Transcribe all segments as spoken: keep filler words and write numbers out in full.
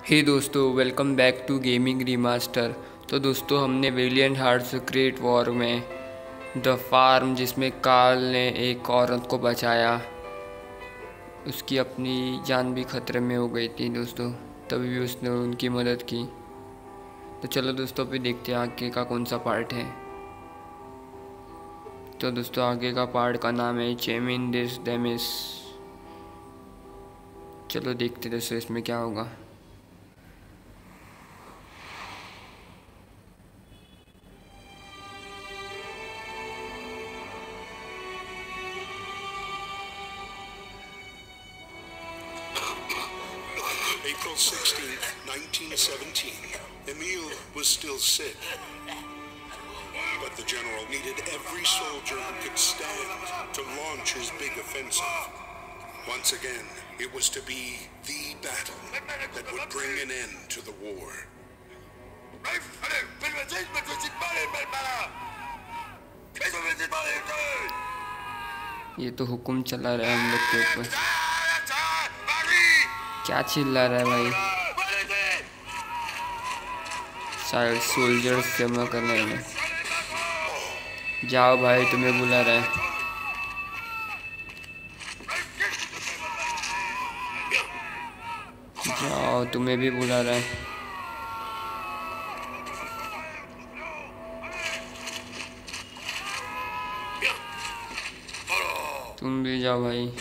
हे दोस्तों, welcome back to gaming remaster. तो दोस्तों, हमने वेलिएंट हार्ट्स ग्रेट वॉर में द फार्म, जिसमें कार्ल ने एक औरत को बचाया, उसकी अपनी जान भी खतरे में हो गई थी दोस्तों, तभी भी उसने उनकी मदद की। तो चलो दोस्तों, अभी देखते हैं आगे का कौन सा पार्ट है। तो दोस्तों, आगे का पार्ट का नाम है चेमिन दिस डेमिस। चलो देखते दोस्तों इसमें क्या होगा। April sixteenth, nineteen seventeen. Emile was still sick. But the general needed every soldier who could stand to launch his big offensive. Once again, it was to be the battle that would bring an end to the war. ये तो हुक्म चला रहा है हम लोग के ऊपर। क्या चिल्ला रहा है भाई? शायद सोल्जर्स जमा करने में। जाओ भाई, तुम्हें बुला रहा है। जाओ, तुम्हें भी बुला रहा है। तुम भी जाओ भाई।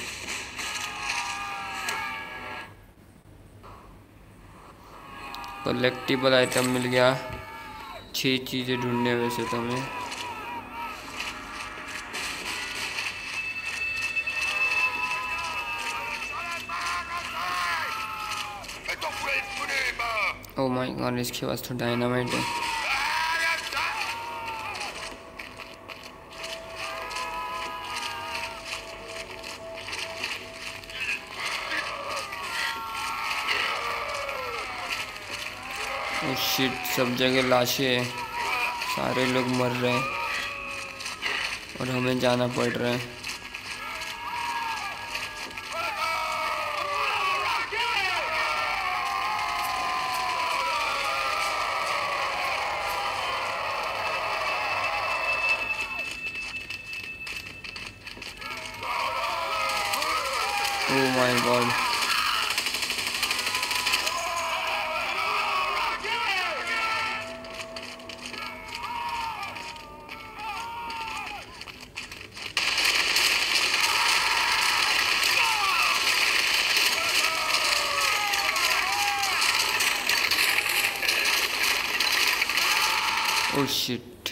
कलेक्टिबल आइटम मिल गया। छह चीज़ें ढूंढने वैसे तो हमें। ओह माय गॉड, इसके पास तो डायनामाइट है। ओह शिट, सब जगह लाशें हैं, सारे लोग मर रहे हैं और हमें जाना पड़ रहा है। Oh my God, oh shit.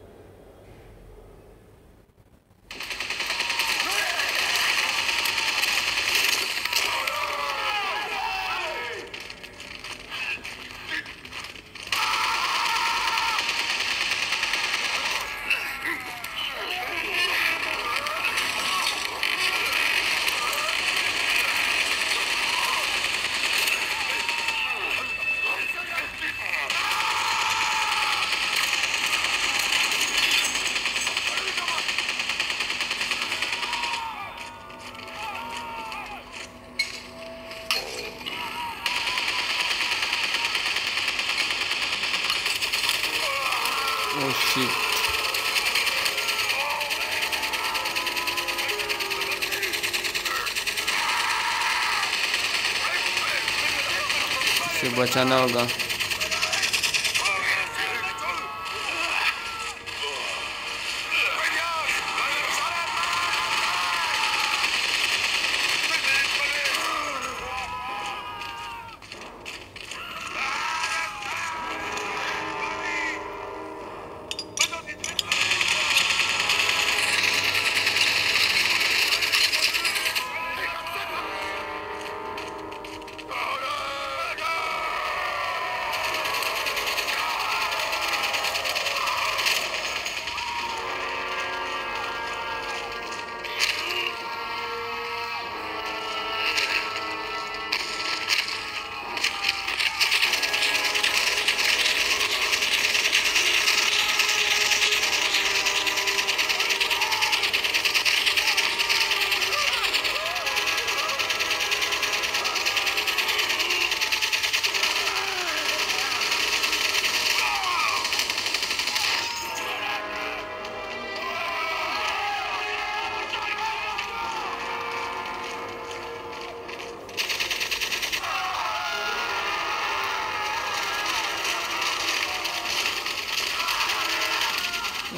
Oh shit. इसे बचाना होगा।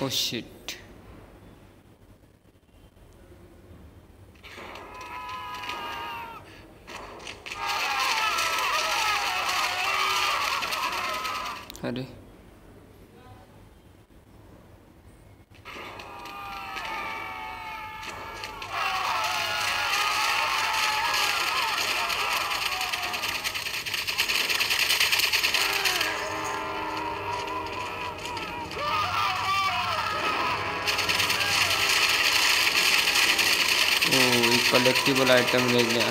Oh shit. अरे कलेक्टिबल आइटम ले गया।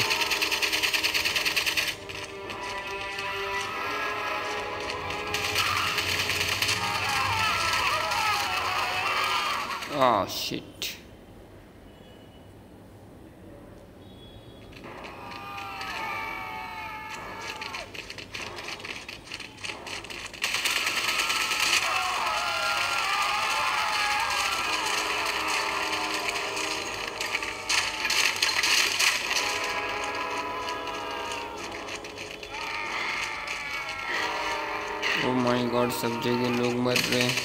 Ah shit. Oh my God, सब जगह लोग मर रहे हैं।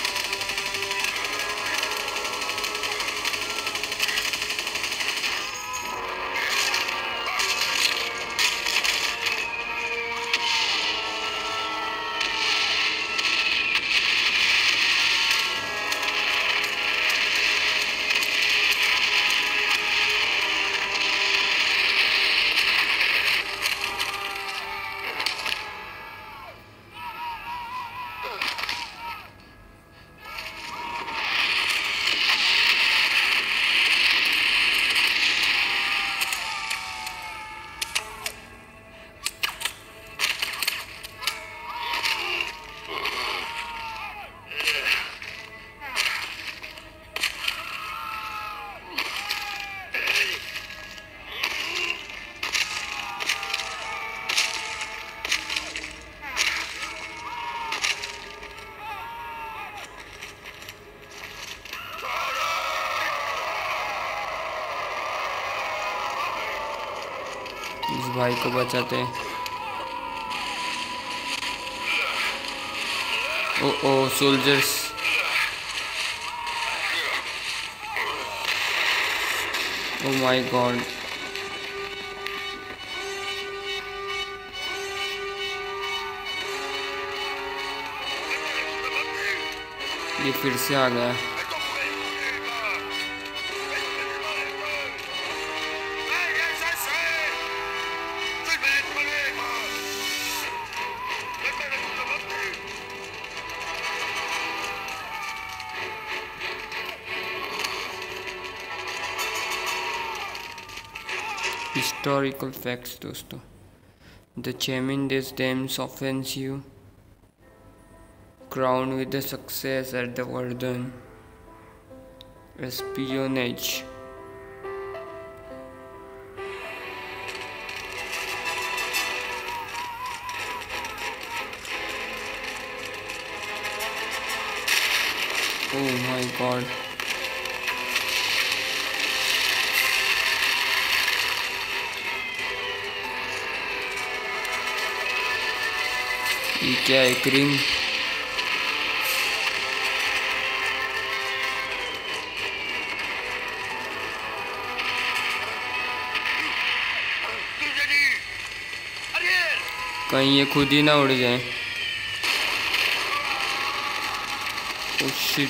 इस भाई को बचाते हैं। Oh oh soldiers. Oh my God. ये फिर से आ गया। Historical facts दोस्तों। The Chemin this Thames offensive, crowned with the success at the Verdun, espionage, oh my god, ये क्या एक रिंग। कहीं ये खुद ही ना उड़ जाए। Oh shit.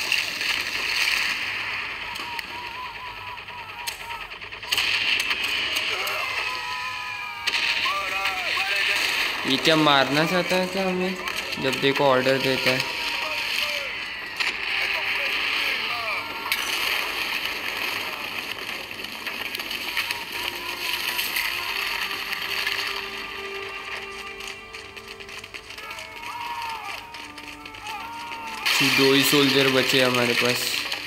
ये क्या मारना चाहता है क्या हमें, जब देखो ऑर्डर देता है। दो ही सोल्जर बचे हमारे पास।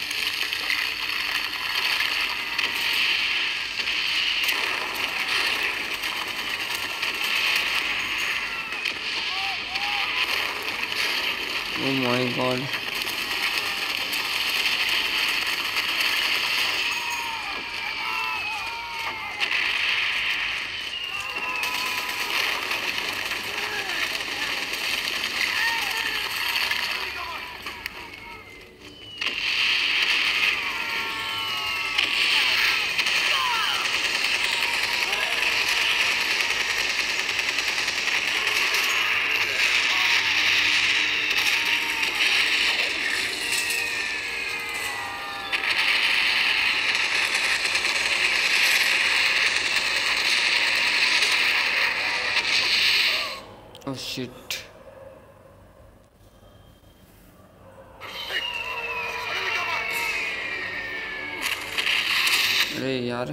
Oh my god। Oh shit. अरे यार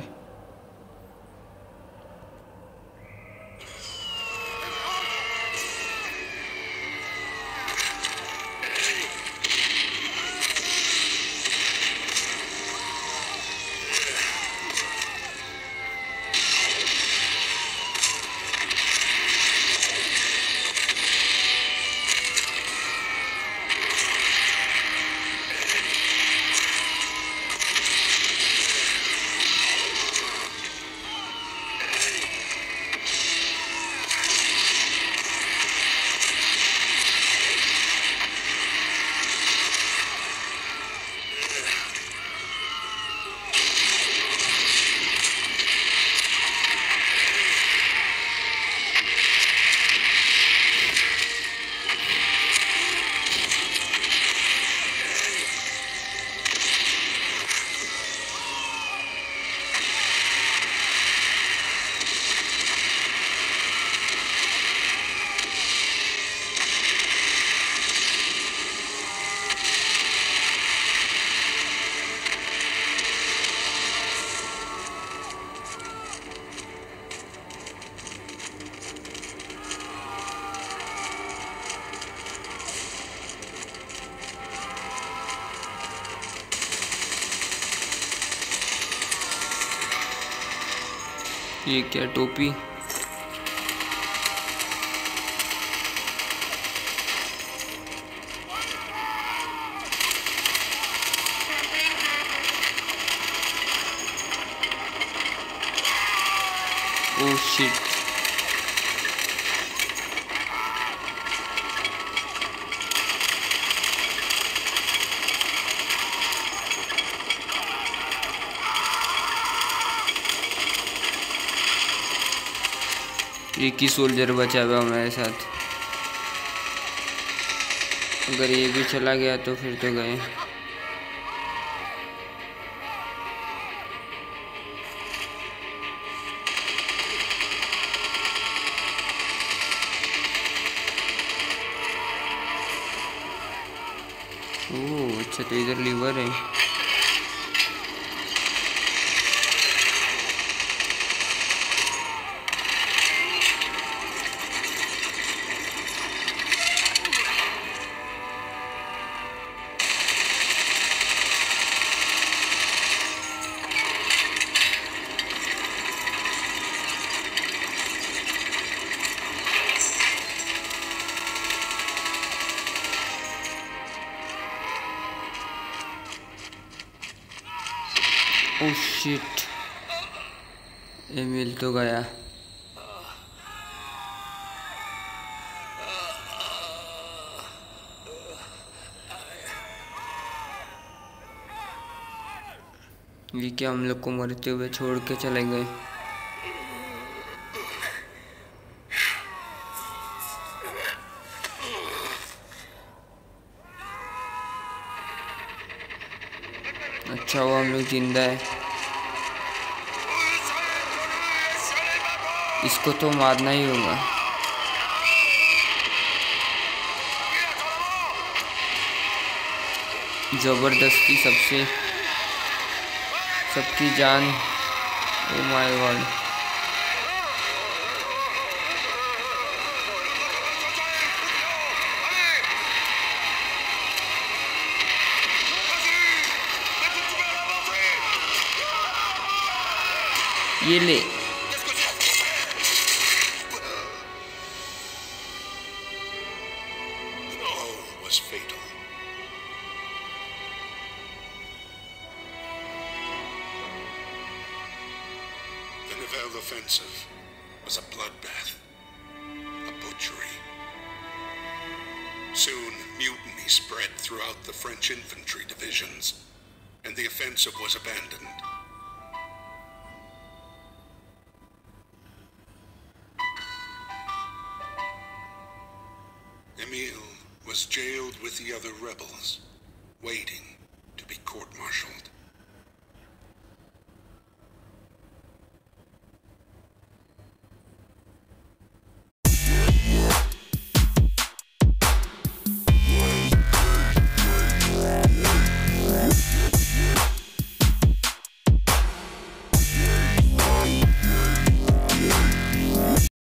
ये क्या टोपी? Oh shit. एक ही सोल्जर बचा हुआ हमारे साथ। अगर ये भी चला गया तो फिर तो गए। ओह अच्छा, तो इधर लीवर है। ओह शिट, ये मिल तो गया। ये क्या हम लोग को मरते हुए छोड़ के चले गए। अच्छा वो हम लोग जिंदा है। इसको तो मारना ही होगा। जबरदस्ती सबसे सबकी जान। Oh my God. ये ले। Was fatal. The Nivelle offensive was a bloodbath, a butchery. Soon, mutiny spread throughout the French infantry divisions, and the offensive was abandoned. Emile was jailed with the other rebels, waiting to be court-martialed.